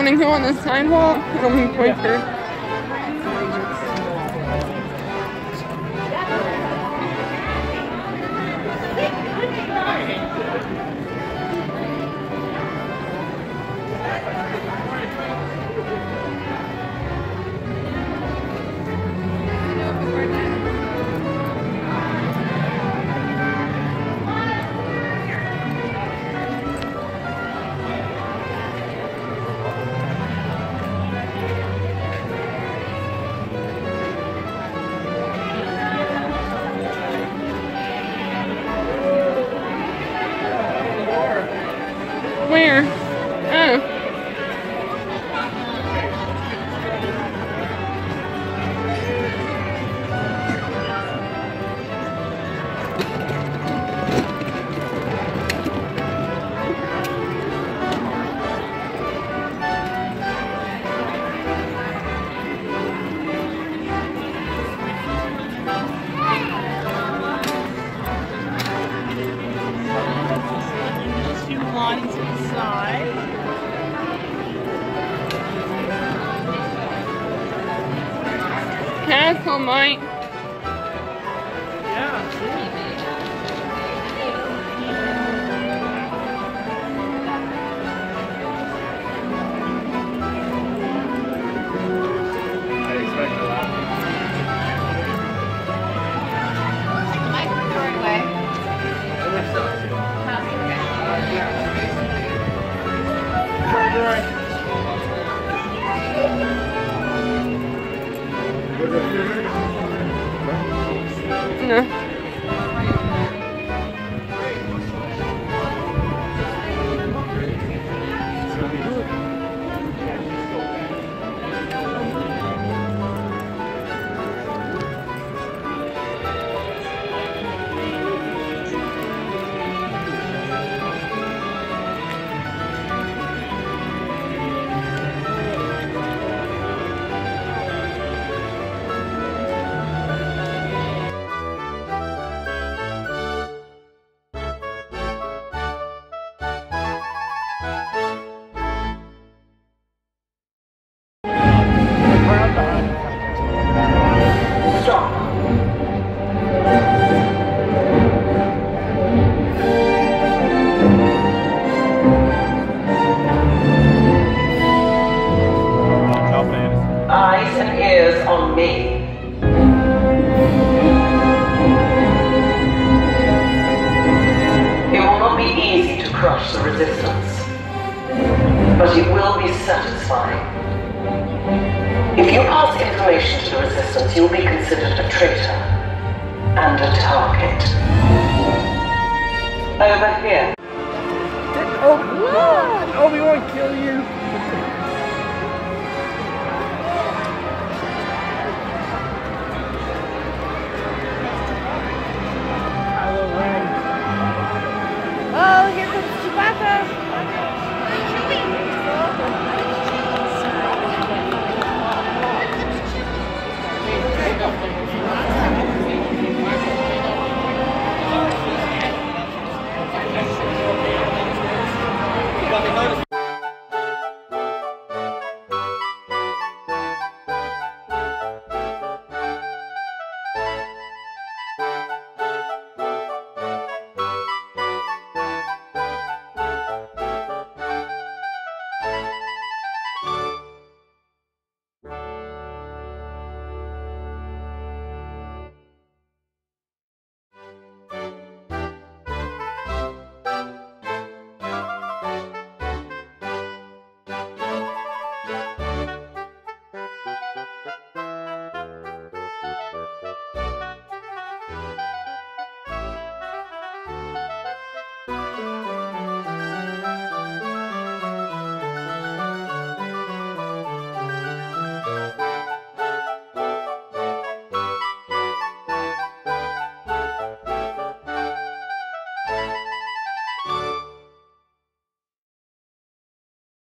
Want to go on the sidewalk? It'll be quicker. Where? Oh. Lines inside. Careful, Mike. No. Eyes and ears on me. It will not be easy to crush the resistance, but it will be satisfying. If you pass information to the resistance, you will be considered a traitor and a target. Over here. Did Obi-Wan kill you?